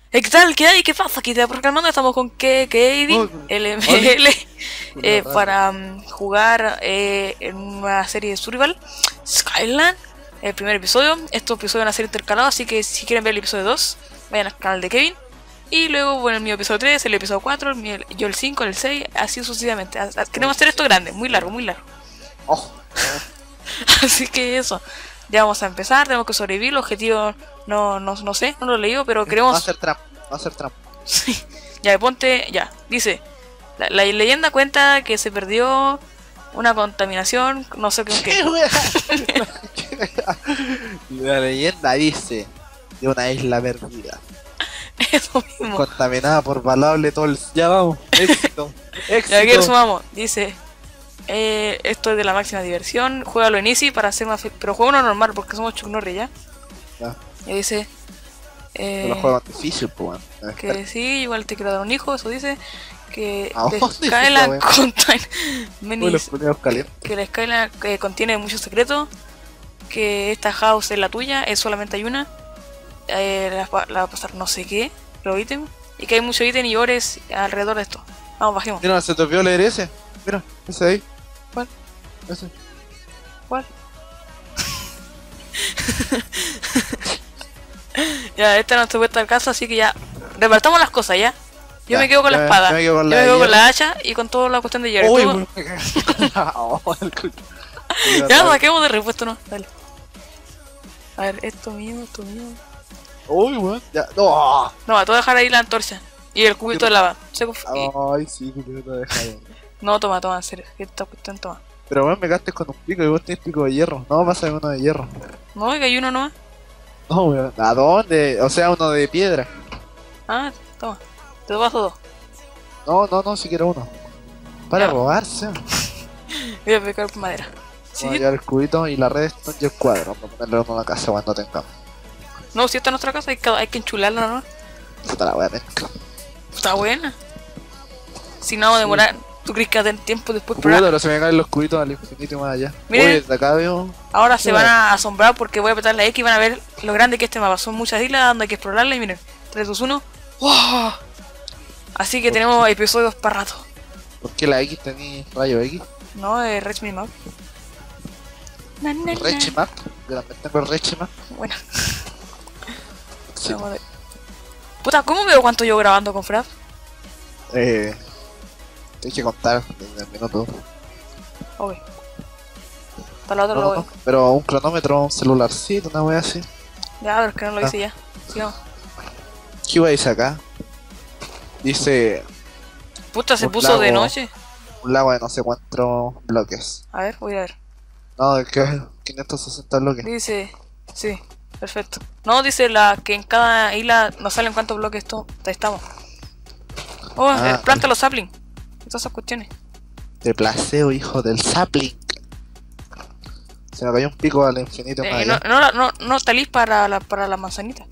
¿Qué tal? ¿Qué hay? ¿Qué pasa? Aquí te proclamando, estamos con Kevin LML para jugar en una serie de Survival Skyland, el primer episodio. Estos episodios van a ser intercalados, así que si quieren ver el episodio 2, vayan al canal de Kevin. Y luego, bueno, el mío episodio 3, el episodio 4, yo el 5, el 6, así sucesivamente. Queremos hacer esto grande, muy largo, muy largo. Así que eso, ya vamos a empezar, tenemos que sobrevivir, el objetivo no sé, no lo he leído, pero queremos... Va a ser trampa, va a ser trampa. Sí, ya, ponte, ya, dice, la leyenda cuenta que se perdió una contaminación, no sé con qué. La leyenda dice de una isla perdida. Eso mismo. Contaminada por valable todo el... Ya vamos, éxito, éxito. Ya aquí sumamos, dice... esto es de la máxima diversión, juégalo en easy para hacer más... Pero juega uno normal porque somos Chuck Norris ya. Y dice... los juegos difícil, pues, que sí, igual te quiero dar un hijo, eso dice. Que Skyland que la Skyland contiene muchos secretos. Que esta house es la tuya, es solamente hay una. La va a pasar no sé qué, los ítems. Y que hay muchos ítems y ores alrededor de esto. Vamos, bajemos. Mira, se te olvidó leer ese. Mira, ese de ahí. ¿Cuál? Ese. ¿Cuál? Ya, esta no se puede estar casa, así que ya repartamos las cosas, ¿ya? Yo me quedo con la espada, yo me quedo con la hacha y con toda la cuestión de hierro. Ya, saquemos de repuesto, ¿no? Dale. A ver, esto mío, esto mío. Uy, weón, ya, no. No, te voy a dejar ahí la antorcha y el cubito de lava. Ay, sí, que te voy a dejar. No, toma, en serio, esta cuestión toma. Pero weón, me gastes con un pico y vos tenés pico de hierro. No, pasa uno de hierro. No, que hay uno nomás. No, weón, ¿a dónde? O sea, uno de piedra. Ah, toma, te paso dos. No, si quiero uno. Para robarse. Voy a pecar madera. ¿Sí? Voy a llevar el cubito y la redstone y el cuadro. Para ponerlo en la casa cuando tengamos. No, si esta es nuestra casa, hay que enchularla, ¿no? Puta la wea, está buena. Si no vamos a demorar, ¿tú crees que va a tener tiempo después? Pero se me caen los cubitos al infinito y más allá. Miren, oye, de acá veo... Ahora se van a asombrar porque voy a apretar la X y van a ver lo grande que este mapa. Son muchas islas donde hay que explorarla y miren, 3, 2, 1. ¡Wow! Así que tenemos episodios para rato. ¿Por qué la X tenía rayo X? No, es Reach Me Map. Reach Map. Yo también tengo el Reach Map. Bueno. Sí. Puta, ¿cómo veo cuánto llevo grabando con Frap? Hay que contar desde el minuto. Ok. Para la otra lo voy. Pero un cronómetro, un celularcito, una wea así. Ya, pero es que no lo hice ya. Sigamos. ¿Qué wea dice acá? Dice... Puta, se puso de noche. Un lago de no sé cuántos bloques. A ver, voy a ver. No, de que 560 bloques. Dice... Sí, perfecto. No, dice que en cada isla nos salen cuántos bloques estamos. Oh, planta los saplings. Todas esas cuestiones. De placeo, hijo del sapling. Se me cayó un pico al infinito. No está lista para la manzanita.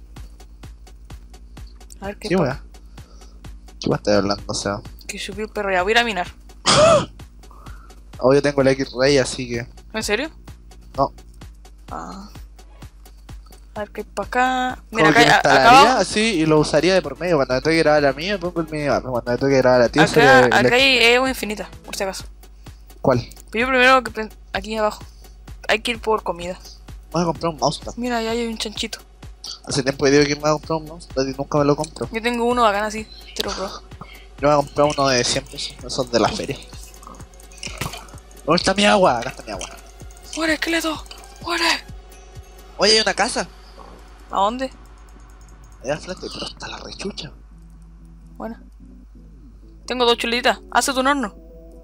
A ver qué ¿Qué wea? ¿Qué wea estás hablando? O sea, que subió el perro, ya voy a ir a minar. Hoy yo tengo el X-Ray, así que... ¿En serio? No. Ah. A ver qué hay para acá. Mira, acá así y lo usaría de por medio. Cuando me toque grabar a mí, me pongo el minimapa. Cuando me toque grabar a ti, acá hay agua infinita, por si acaso. ¿Cuál? Pero yo primero aquí abajo. Hay que ir por comida. Voy a comprar un mousepad. Mira, ya hay un chanchito. Hace tiempo que digo que me voy a comprar un mousepad y nunca me lo compro. Yo tengo uno bacán así, te lo pro. Yo me voy a comprar uno de 100 pesos, esos de la feria. ¿Dónde está mi agua? Acá está mi agua. ¡Muere, esqueleto! ¡Muere! Oye, hay una casa. ¿A dónde? Allá al frente, pero está la rechucha. Bueno. Tengo 2 chuletitas. Hazte un horno.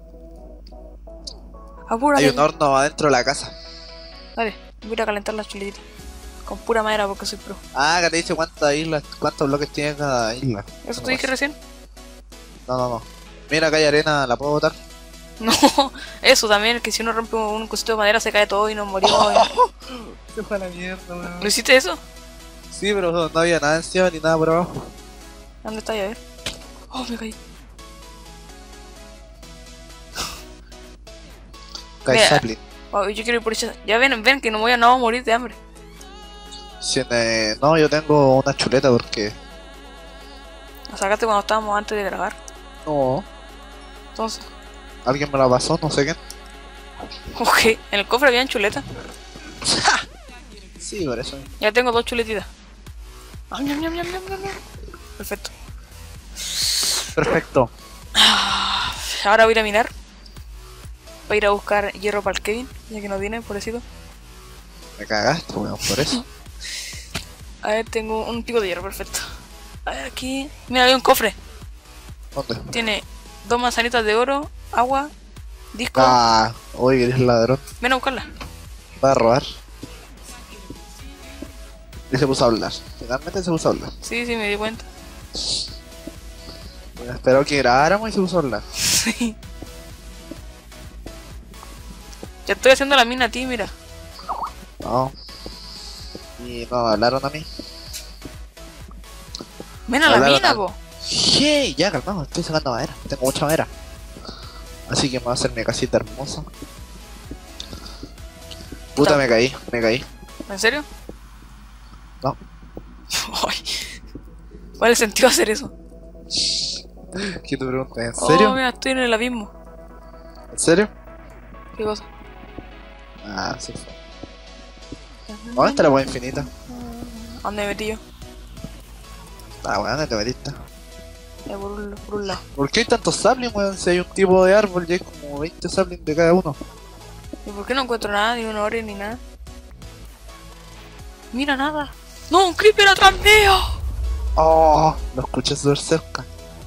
Apúrate. Hay un horno adentro de la casa. Dale, voy a ir a calentar las chuletitas. Con pura madera porque soy pro. Ah, acá te dice cuántas islas, cuántos bloques tiene cada isla. ¿Eso te dije recién? No. Mira, acá hay arena, ¿la puedo botar? No, eso también, que si uno rompe un cosito de madera se cae todo y nos morimos. Se fue a la mierda, weón. ¿Lo hiciste eso? Sí, pero no había nada encima ni nada por abajo. ¿Dónde está? A ver. Oh, me caí. Cae sapling. Oh, yo quiero ir por ella. Ya ven que no voy a morir de hambre. No, yo tengo una chuleta porque La sacaste cuando estábamos antes de grabar. No, Entonces, alguien me la pasó, no sé qué. ok, en el cofre habían chuletas. Sí, por eso. Ya tengo 2 chuletitas. Ñam, ñam, ñam, ñam, ñam, ñam. Perfecto. Perfecto. Ahora voy a ir a minar. Voy a ir a buscar hierro para el Kevin, ya que no tiene, pobrecito. Me cagaste, weón, por eso. A ver, tengo un pico de hierro, perfecto. A ver, aquí. Mira, hay un cofre. ¿Dónde? Tiene 2 manzanitas de oro, agua, disco. Ah, oye, eres ladrón. Ven a buscarla. Va a robar. Y se puso a hablar. Finalmente se puso a hablar. Sí, sí, me di cuenta. Bueno, esperó que grabáramos y se puso a hablar. Sí. Ya estoy haciendo la mina a ti, mira. No. Y no me hablaron a mí. Ven a la Hablaron mina, a- po. Hey, ya calmado, estoy sacando madera. Tengo mucha madera. Así que me voy a hacer mi casita hermosa. Puta, me caí. ¿En serio? No. Ay. ¿Cuál es el sentido de hacer eso? ¿Qué te preguntas? ¿En Oh, serio? mira, estoy en el abismo. ¿En serio? ¿Qué cosa? Ah, sí. ¿Dónde está la hueá infinita? ¿A dónde me metí yo? Ah, weón, ¿dónde te metiste? Por un lado. ¿Por qué hay tantos saplings, weón? Si hay un tipo de árbol y hay como 20 saplings de cada uno. ¿Y por qué no encuentro nada? Ni un ore ni nada. Mira, nada. ¡No! ¡Un creeper atrás mío! Oh, lo escuché súper cerca.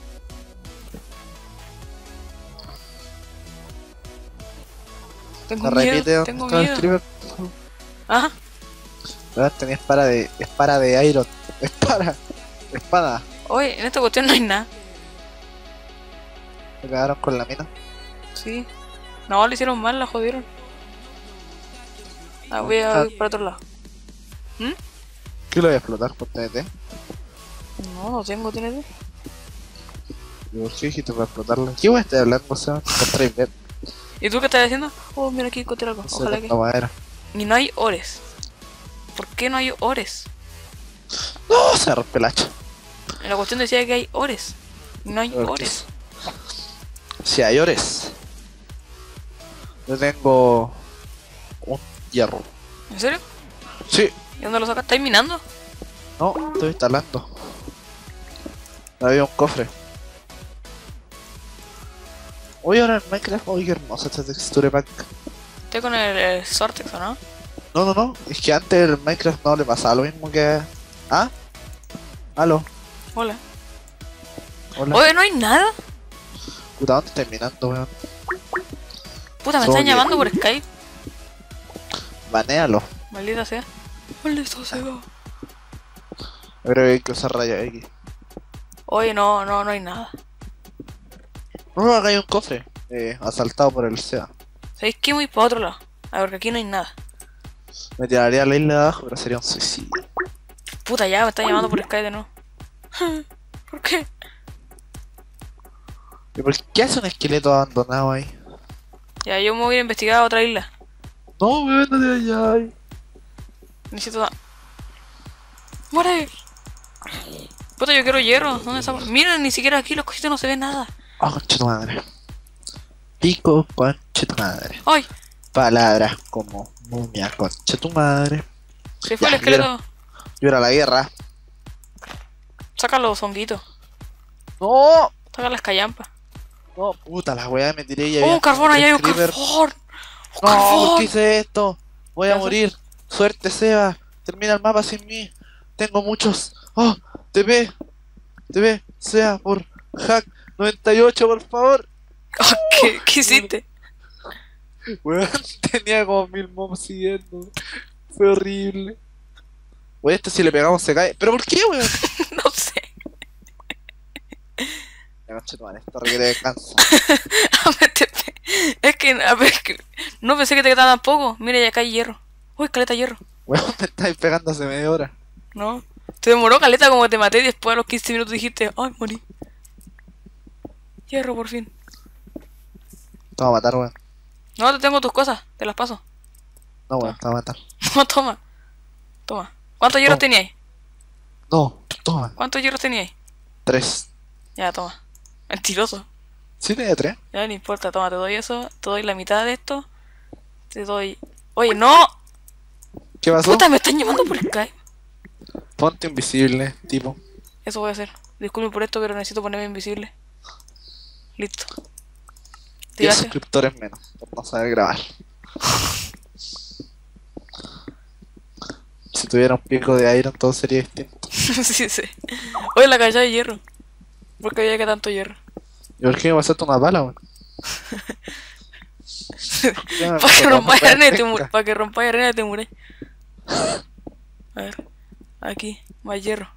Tengo ¿Se miedo, repite dónde tengo estaba el miedo. creeper? Ajá. Weón, tenía espada de iron. Espada. Oye, en esta cuestión no hay nada. Me cagaron con la mina. Sí. No, le hicieron mal, la jodieron. Ah, voy a ir para otro lado. ¿Qué lo voy a explotar por TNT? No, no tengo TNT. ¿Y por qué dijiste para explotarlo? ¿Qué voy a estar hablando? O sea, encontré ver. ¿Y tú qué estás haciendo? Oh, mira aquí encontré algo. Ojalá que. No madera. Y no hay ores. ¿Por qué no hay ores? No, se rompe el hacha. En la cuestión decía que hay ores. Y no hay ¿Por qué? ores. Si hay ores. Yo tengo un hierro. ¿En serio? Sí. ¿Y dónde lo sacas? ¿Estáis minando? No, estoy instalando. Había un cofre. Oye, ahora en Minecraft, oye, qué hermosa esta texture pack. Estoy con el Sortex, ¿o no? No, es que antes el Minecraft no le pasaba lo mismo que... ¿Ah? ¿Aló? Hola. Hola. Oye, no hay nada. Puta, ¿dónde estás mirando, weón? Puta, me Soy- están llamando por Skype. Banéalo. Maldita sea. Maldita sea. Yo creo que hay que usar rayos X. Oye, no hay nada. No, acá hay un cofre. Asaltado por el SEA. ¿Sabéis qué? Voy para otro lado. A ver, que aquí no hay nada. Me tiraría a la isla de abajo, pero sería un suicidio. Puta, ya me están llamando por Skype de nuevo. ¿Por qué? ¿Y por qué hace un esqueleto abandonado ahí? Ya, yo me voy a ir a investigar a otra isla. No, weón, no te vayas. Necesito... ¡Muere! Puta, yo quiero hierro. ¿Dónde está? Miren, ni siquiera aquí los cositos no se ve nada. Oh, concha tu madre. Pico, concha tu madre. ¡Ay! Palabras como momia, concha tu madre. Se fue Ya, el esqueleto. Yo era la guerra. Saca los honguitos. No, Saca las callampas. no, puta, la weá me tiré y ¡Oh, había un carbón! como ¡Ahí hay un tres creeper. carbón! ¡Un No, ¿por carbón! qué hice esto? Voy ¿Qué a haces? morir. Suerte, Seba. Termina el mapa sin mí. Tengo muchos. Oh, TP, Seba, por hack 98, por favor. ¿Qué hiciste? Weón, tenía como 1000 mobs siguiendo. Fue horrible. Oye, este si le pegamos se cae. ¿Pero por qué, weón? No sé. Ya, concha tu madre, esto requiere descanso. Es que, a ver, que no pensé que te quedaba tan poco. Mira, ya acá hay hierro. Uy, caleta de hierro. Weón, me estáis pegando hace media hora. No. Te demoró caleta como te maté y después a los 15 minutos dijiste, ay, morí. Hierro, por fin. Te va a matar, weón. No, te tengo tus cosas, te las paso. No, weón, te va a matar. No, toma. Toma. ¿Cuántos hierros Oh. teníais? No, toma. ¿Cuántos hierros teníais? 3. Ya, toma. Mentiroso. 7 de 3. Ya, no importa, toma, te doy eso. Te doy la mitad de esto. Te doy... Oye, no. ¿Qué pasó? Puta, me están llamando por Skype. Ponte invisible, tipo. Eso voy a hacer. Disculpe por esto, pero necesito ponerme invisible. Listo. 10 Gracias. suscriptores menos por no saber grabar. Si tuviera un pico de Iron todo sería distinto. Sí, sí. Oye, la calle de hierro. ¿Por qué había que tanto hierro? ¿Y por qué me pasaste una bala, weón? Para que rompáis arena y te mures. Para que rompáis arena y te mures. A ver. Aquí. Más hierro.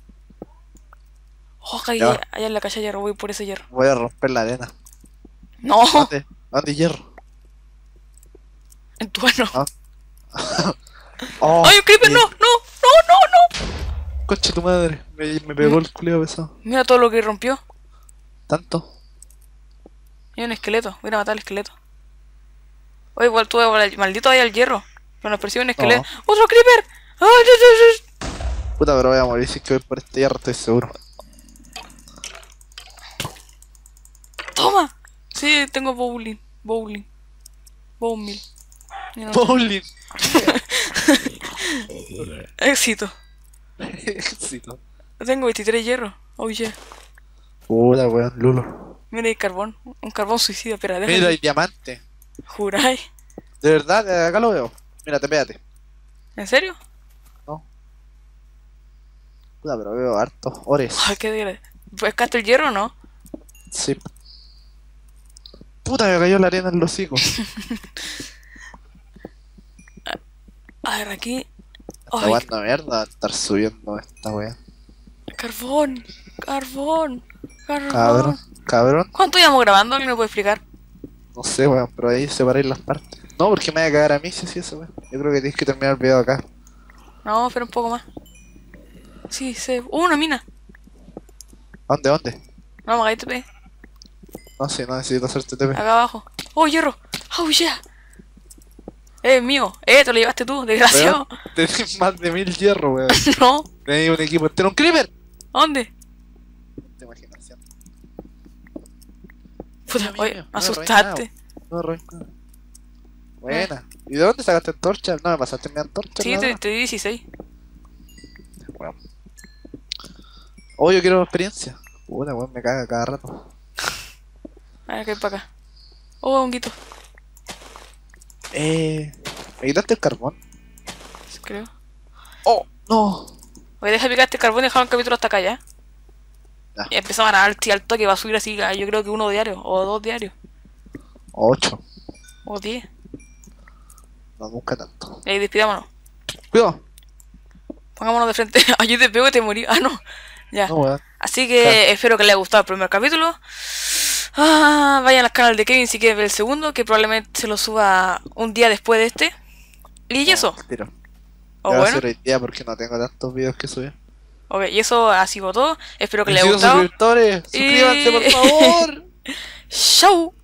Oh, allá en la calle de hierro. Voy por ese hierro. Voy a romper la arena. No. ¿Dónde? ¿Dónde hierro? En tu mano. Ah. Oh, ¡Ay, un creeper! ¡No! ¡No! ¡No! ¡No! ¡No! Concha tu madre. Me pegó el culeo pesado. Mira todo lo que rompió. ¿Tanto? Hay un esqueleto. Voy a matar al esqueleto. Oye, igual tú, maldito ahí al hierro. Pero nos persigue un esqueleto. No. ¡Otro creeper! ¡Ay, ay, ay, ay! Puta, pero voy a morir si es que voy por este hierro, estoy seguro. ¡Toma! Sí, tengo bowling. Bowling. Bowling. Bowling. Éxito. Éxito. Tengo 23 hierros. Oh yeah. Puta, weón, Lulo. Mira, hay carbón. Un carbón suicida. Espera, Mira, déjame. hay diamante. ¿Juráis? De verdad, acá lo veo. Mírate, pégate. ¿En serio? No. Puta, pero veo hartos ores. Ay, qué desgracia. ¿Pescaste el hierro o no? Sí. Puta, me cayó la arena en los hocicos. A ver, aquí. Esta weá no mierda estar subiendo esta weá. Carbón. Carbón. Carbón. Cabrón, cabrón. ¿Cuánto llevamos grabando? ¿Alguien me puede explicar? No sé, weón, pero ahí separáis las partes. No, porque me voy a cagar a mí si así eso, weón. Yo creo que tienes que terminar el video acá. No, espera un poco más. Sí, una mina. ¿Dónde, dónde? Vamos, ahí te pe. No sé, no necesito hacerte TP. Acá abajo. ¡Oh, hierro! ¡Oh, yeah! Mío. Te lo llevaste tú, desgraciado. Tenés más de 1000 hierro, weón. No. Tenés un equipo entero. ¡Un creeper! ¿Dónde? Te imaginación. Puta, Mira, oye, mira, me asustaste. No me robes nada. Buena. ¿Y de dónde sacaste antorcha? No me pasaste mi antorcha. Sí, te di 16. Weón. Oh, yo quiero experiencia. Puta, weón, me caga cada rato. A ver, ¿qué hay para acá? Oh, honguito. ¿Me quitaste el carbón? Creo. ¡Oh! ¡No! Oye, deja picar este carbón y dejar un capítulo hasta acá, ¿ya? Ya. Y empezamos a grabar al toque, va a subir así, yo creo que 1 diario, o 2 diarios, 8. o 10. No, nunca tanto. Y ahí despidámonos. Cuidado. Pongámonos de frente. Ay, yo te pego y te morí. Ah, no. Ya. No, weón. Así que espero que les haya gustado el primer capítulo. Vayan al canal de Kevin si quieren ver el segundo, que probablemente se lo suba un día después de este. Y eso. Tiro. O Voy a bueno. hacer hoy día porque no tengo tantos videos que subir. Ok, y eso ha sido todo. Espero que les haya Necesito gustado. suscriptores. Suscríbanse, por favor. Chau.